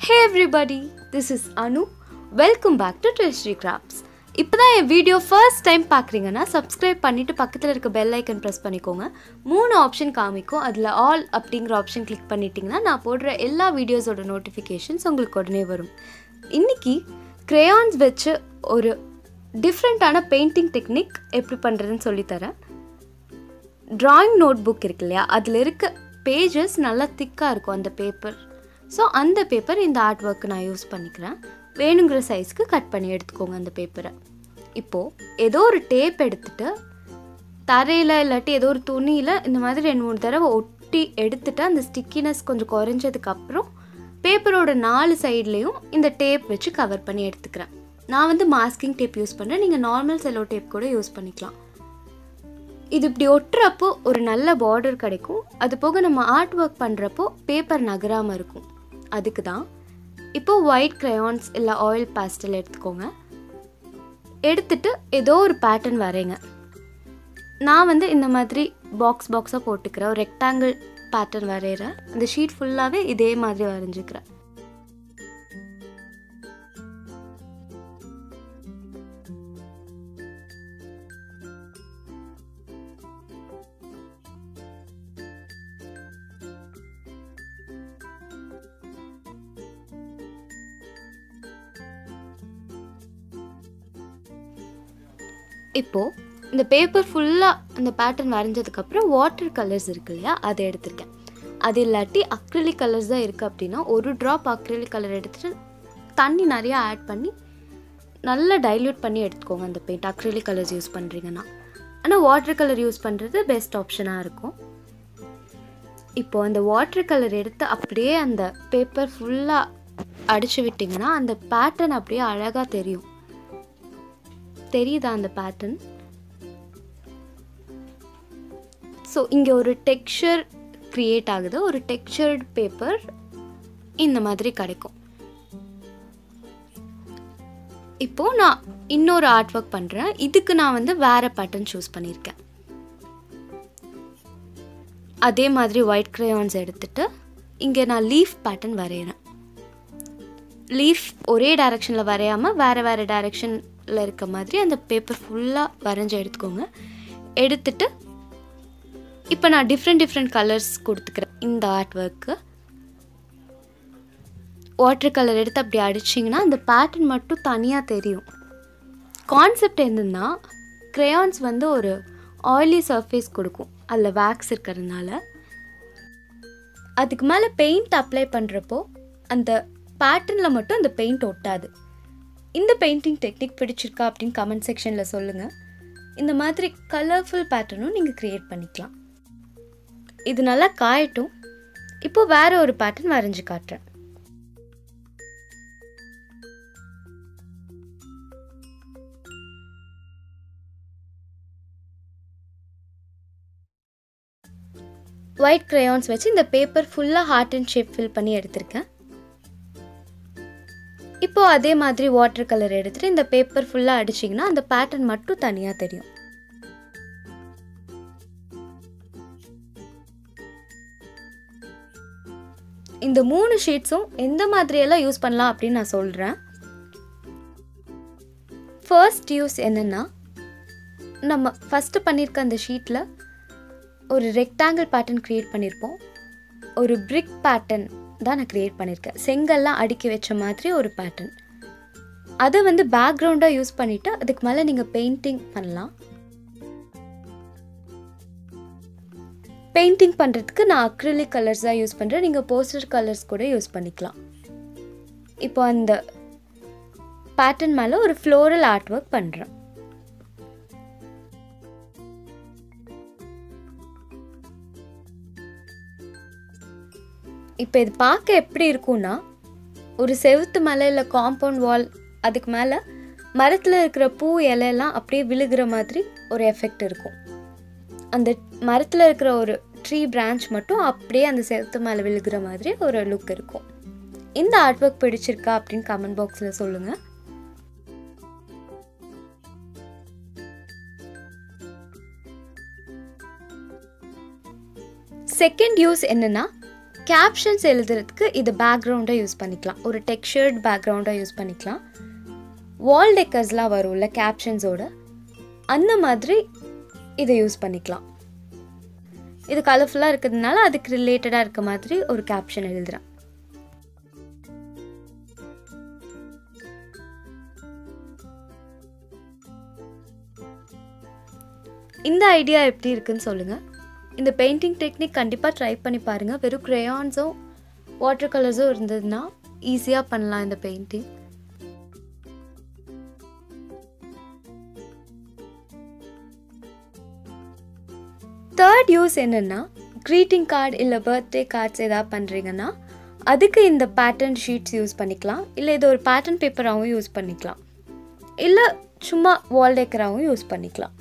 Hey everybody, this is Anu. Welcome back to Treasury Crafts. இப்போதான் என் video first time பார்க்குறீங்கன்னா subscribe பண்ணிவிட்டு பக்கத்தில் இருக்க பெல் ஐக்கன் ப்ரெஸ் பண்ணிக்கோங்க. 3 ஆப்ஷன் காமிக்கும். அதில் ஆல் அப்படிங்கிற ஆப்ஷன் கிளிக் பண்ணிட்டீங்கன்னா நான் போடுற எல்லா வீடியோஸோட நோட்டிஃபிகேஷன்ஸ் உங்களுக்கு உடனே வரும். இன்றைக்கி crayons வச்சு ஒரு டிஃப்ரெண்ட்டான பெயிண்டிங் டெக்னிக் எப்படி பண்ணுறதுன்னு சொல்லித்தரேன். ட்ராயிங் நோட் புக் இருக்கு இல்லையா, அதில் இருக்க பேஜஸ் நல்லா திக்காக இருக்கும் அந்த பேப்பர். ஸோ அந்த பேப்பர் இந்த ஆர்ட் ஒர்க்கு நான் யூஸ் பண்ணிக்கிறேன். வேணுங்கிற சைஸ்க்கு கட் பண்ணி எடுத்துக்கோங்க அந்த பேப்பரை. இப்போது ஏதோ ஒரு டேப் எடுத்துகிட்டு தரையில் இல்லாட்டி ஏதோ ஒரு துணியில் இந்த மாதிரி 2-3 தடவை ஒட்டி எடுத்துகிட்டு அந்த ஸ்டிக்கினஸ் கொஞ்சம் குறைஞ்சதுக்கப்புறம் பேப்பரோட 4 சைட்லேயும் இந்த டேப் வச்சு கவர் பண்ணி எடுத்துக்கிறேன். நான் மாஸ்கிங் டேப் யூஸ் பண்ணுறேன். நீங்கள் நார்மல் செல்லோ டேப் கூட யூஸ் பண்ணிக்கலாம். இது இப்படி ஒட்டுறப்போ ஒரு நல்ல பார்டர் கிடைக்கும். அது போக நம்ம ஆர்ட் ஒர்க் பண்ணுறப்போ பேப்பர் நகராமல் இருக்கும். அதுக்கு தான் இப்போது ஒயிட் crayons இல்லை ஆயில் pastel எடுத்துக்கோங்க. எடுத்துட்டு ஏதோ ஒரு பேட்டர்ன் வரைங்க. நான் இந்த மாதிரி பாக்ஸாக போட்டுக்கிறேன். ஒரு ரெக்டாங்கிள் பேட்டர்ன் வரைகிறேன். அந்த ஷீட் ஃபுல்லாகவே இதே மாதிரி வரைஞ்சிக்கிறேன். இப்போது இந்த பேப்பர் ஃபுல்லாக அந்த பேட்டர்ன் வரைஞ்சதுக்கப்புறம் வாட்டர் கலர்ஸ் இருக்கு இல்லையா, அதை எடுத்திருக்கேன். அது இல்லாட்டி அக்ரிலிக் கலர்ஸ் தான் இருக்குது அப்படின்னா ஒரு ட்ராப் அக்ரிலிக் கலர் எடுத்துகிட்டு தண்ணி நிறையா ஆட் பண்ணி நல்லா டைல்யூட் பண்ணி எடுத்துக்கோங்க அந்த பெயிண்ட். அக்ரிலிக் கலர்ஸ் யூஸ் பண்ணுறீங்கன்னா. ஆனால் வாட்டர் கலர் யூஸ் பண்ணுறது பெஸ்ட் ஆப்ஷனாக இருக்கும். இப்போது அந்த வாட்டர் கலர் எடுத்து அப்படியே அந்த பேப்பர் ஃபுல்லாக அடித்து விட்டிங்கன்னா அந்த பேட்டர்ன் அப்படியே அழகாக தெரியும். தெரியுதா அந்த பேட்டர்ன்? ஸோ இங்கே ஒரு டெக்ஸ்சர் க்ரியேட் ஆகுது. ஒரு டெக்ஸ்சர்டு பேப்பர் இந்த மாதிரி கிடைக்கும். இப்போது நான் இன்னொரு ஆர்ட் ஒர்க் பண்ணுறேன். இதுக்கு நான் வேறு பேட்டர்ன் சூஸ் பண்ணியிருக்கேன். அதே மாதிரி ஒயிட் crayons எடுத்துகிட்டு இங்கே நான் லீஃப் பேட்டர்ன் வரைகிறேன். லீஃப் ஒரே டைரெக்ஷனில் வரையாமல் வேறு டைரெக்ஷனில் இருக்க மாதிரி அந்த பேப்பர் ஃபுல்லாக வரைஞ்சி எடுத்துக்கோங்க. எடுத்துட்டு இப்போ நான் டிஃப்ரெண்ட் கலர்ஸ் கொடுத்துக்கிறேன் இந்த ஆர்ட் ஒர்க்கு. வாட்டர் கலர் எடுத்து அப்படி அடிச்சிங்கன்னா அந்த பேட்டர்ன் மட்டும் தனியாக தெரியும். கான்செப்ட் என்னன்னா crayons ஒரு ஆயிலி சர்ஃபேஸ் கொடுக்கும். அதில் வேக்ஸ் இருக்கிறதுனால அதுக்கு மேலே பெயிண்ட் அப்ளை பண்ணுறப்போ அந்த பேட்டர்னில் மட்டும் அந்த பெயிண்ட் ஒட்டாது. இந்த பெயிண்டிங் டெக்னிக் பிடிச்சிருக்கா அப்படின்னு கமெண்ட் செக்ஷனில் சொல்லுங்கள். இந்த மாதிரி கலர்ஃபுல் பேட்டர்னும் நீங்கள் க்ரியேட் பண்ணிக்கலாம். இது நல்லா காயட்டும். இப்போது வேறு ஒரு பேட்டர்ன் வரைஞ்சி காட்டுறேன். ஒயிட் crayons வச்சு இந்த பேப்பர் ஃபுல்லாக ஹார்ட் அண்ட் ஷேப் ஃபில் பண்ணி எடுத்திருக்கேன். இப்போது அதே மாதிரி வாட்டர் கலர் எடுத்துகிட்டு இந்த பேப்பர் ஃபுல்லாக அடிச்சிங்கன்னா அந்த பேட்டர்ன் மட்டும் தனியாக தெரியும். இந்த 3 ஷீட்ஸும் எந்த மாதிரியெல்லாம் யூஸ் பண்ணலாம் அப்படின்னு நான் சொல்கிறேன். ஃபர்ஸ்ட் யூஸ் என்னென்னா, நம்ம ஃபஸ்ட்டு பண்ணியிருக்க அந்த ஷீட்டில் ஒரு ரெக்டாங்கிள் பேட்டர்ன் க்ரியேட் பண்ணியிருப்போம். ஒரு பிரிக் பேட்டர்ன் தான் நான் க்ரியேட் பண்ணியிருக்கேன். செங்கல்லாம் அடுக்கி வச்ச மாதிரி ஒரு பேட்டர்ன். அதை பேக்ரவுண்டாக யூஸ் பண்ணிவிட்டு அதுக்கு மேலே நீங்கள் பெயிண்டிங் பண்ணலாம். பெயிண்டிங் பண்ணுறதுக்கு நான் அக்ரிலிக் கலர்ஸ் தான் யூஸ் பண்ணுறேன். நீங்கள் போஸ்டர் கலர்ஸ் கூட யூஸ் பண்ணிக்கலாம். இப்போ அந்த பேட்டர்ன் மேலே ஒரு ஃப்ளோரல் ஆர்ட் ஒர்க் பண்ணுறேன். இப்போ இது பார்க்க எப்படி இருக்கும்னா, ஒரு செவுத்து மேலே இல்லை காம்பவுண்ட் வால், அதுக்கு மேலே மரத்தில் இருக்கிற பூ இலையெல்லாம் அப்படியே விழுகிற மாதிரி ஒரு எஃபெக்ட் இருக்கும். அந்த மரத்தில் இருக்கிற ஒரு ட்ரீ பிரான்ச் மட்டும் அப்படியே அந்த செவுத்து மேலே விழுகிற மாதிரி ஒரு லுக் இருக்கும். இந்த ஆர்ட் ஒர்க் பிடிச்சிருக்கா அப்படின்னு கமெண்ட் பாக்ஸில் சொல்லுங்கள். செகண்ட் யூஸ் என்னென்னா, கேப்ஷன்ஸ் எழுதுறதுக்கு இது பேக்ரவுண்டாக யூஸ் பண்ணிக்கலாம், ஒரு டெக்ஸ்சர்ட் பேக்ரவுண்டாக யூஸ் பண்ணிக்கலாம். வால் டெக்கர்ஸ்லாம் வரும்ல கேப்ஷன்ஸோட, அந்த மாதிரி இதை யூஸ் பண்ணிக்கலாம். இது கலர்ஃபுல்லாக இருக்கிறதுனால அதுக்கு ரிலேட்டடாக இருக்க மாதிரி ஒரு கேப்ஷன் எழுதுகிறேன். இந்த ஐடியா எப்படி இருக்குன்னு சொல்லுங்கள். இந்த பெயிண்டிங் டெக்னிக் கண்டிப்பாக ட்ரை பண்ணி பாருங்கள். வெறும் க்ரேயான்ஸும் வாட்டர் கலர்ஸும் இருந்ததுன்னா ஈஸியாக பண்ணலாம் இந்த பெயிண்டிங். தேர்ட் யூஸ் என்னென்னா, க்ரீட்டிங் கார்டு இல்லை பர்த்டே கார்ட்ஸ் எதாவது பண்ணுறீங்கன்னா அதுக்கு இந்த பேட்டர்ன் ஷீட்ஸ் யூஸ் பண்ணிக்கலாம். இல்லை இது ஒரு பேட்டர்ன் பேப்பராகவும் யூஸ் பண்ணிக்கலாம். இல்லை சும்மா வால் டெக்கராகவும் யூஸ் பண்ணிக்கலாம்.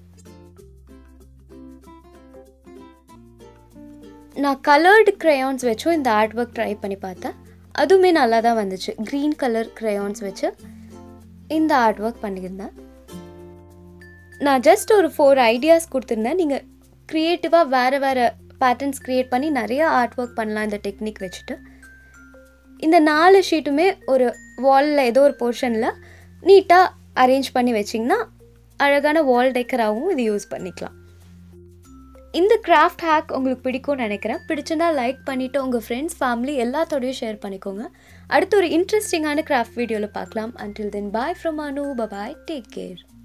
நான் கலர்டு க்ரேயான்ஸ் வச்சும் இந்த ஆர்ட் ஒர்க் ட்ரை பண்ணி பார்த்தேன். அதுவுமே நல்லா தான் வந்துச்சு. க்ரீன் கலர் க்ரேயான்ஸ் வச்சு இந்த ஆர்ட் ஒர்க் பண்ணியிருந்தேன். நான் ஜஸ்ட் ஒரு 4 ஐடியாஸ் கொடுத்துருந்தேன். நீங்கள் க்ரியேட்டிவாக வேறு வேறு பேட்டர்ன்ஸ் க்ரியேட் பண்ணி நிறைய ஆர்ட் ஒர்க் பண்ணலாம் இந்த டெக்னிக் வச்சுட்டு. இந்த 4 ஷீட்டுமே ஒரு வாலில் ஏதோ ஒரு போர்ஷனில் நீட்டாக அரேஞ்ச் பண்ணி வச்சிங்கன்னா அழகான வால் டெக்கராகவும் இது யூஸ் பண்ணிக்கலாம். இந்த கிராஃப்ட் ஹேக் உங்களுக்கு பிடிக்கும்னு நினைக்கிறேன். பிடிச்சிருந்தா லைக் பண்ணிவிட்டு உங்கள் ஃப்ரெண்ட்ஸ், ஃபேமிலி எல்லாத்தோடையும் ஷேர் பண்ணிக்கோங்க. அடுத்து ஒரு இன்ட்ரெஸ்டிங்கான கிராஃப்ட் வீடியோவில் பார்க்கலாம். Until then, bye from Anu. Bye-bye. Take care.